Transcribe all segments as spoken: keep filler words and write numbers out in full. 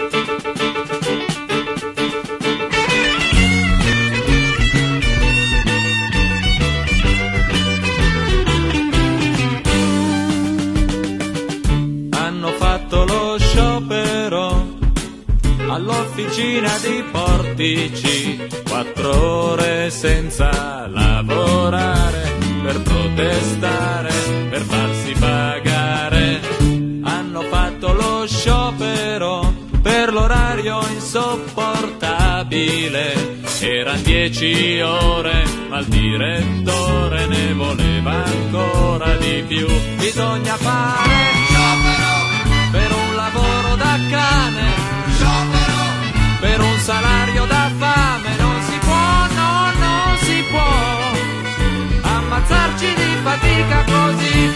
Hanno fatto lo sciopero all'officina di Portici, quattro ore senza lavorare, per protestare, per farsi pagare. Hanno fatto lo sciopero per l'orario insopportabile, eran dieci ore, ma il direttore ne voleva ancora di più. Bisogna fare sciopero per un lavoro da cane, sciopero per un salario da fame. Non si può, no, non si può ammazzarci di fatica così.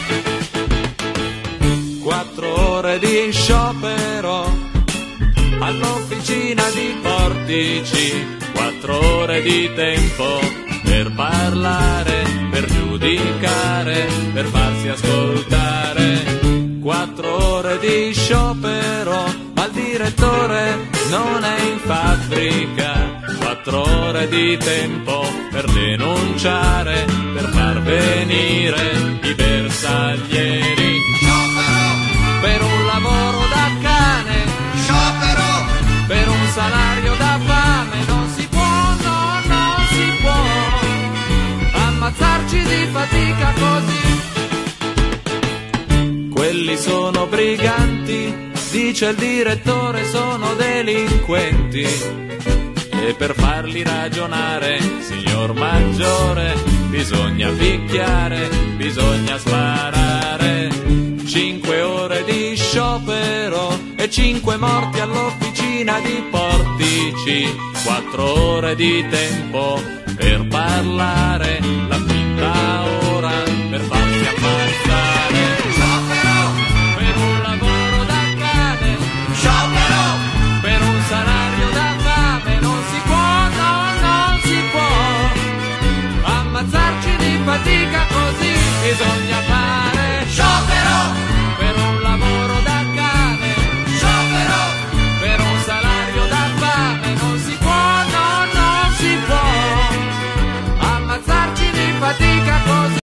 Quattro ore di sciopero all'officina di Portici, quattro ore di tempo per parlare, per giudicare, per farsi ascoltare. Quattro ore di sciopero, ma il direttore non è in fabbrica. Quattro ore di tempo per denunciare, per far venire i bersaglieri. Sciopero per un lavoro da cane, sciopero per un salario da fame. Non si può, no, non si può ammazzarci di fatica così. Quelli sono briganti, dice il direttore, sono delinquenti, e per farli ragionare, signor Maggiore, bisogna picchiare, bisogna sparare. Cinque ore di sciopero e cinque morti all'officina di Portici, quattro ore di tempo per parlare, la finta